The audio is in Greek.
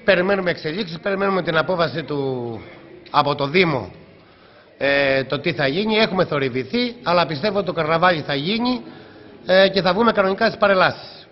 Περιμένουμε εξελίξεις, περιμένουμε την απόφαση από το Δήμο το τι θα γίνει. Έχουμε θορυβηθεί, αλλά πιστεύω ότι το καρναβάλι θα γίνει και θα βγούμε κανονικά στις παρελάσεις.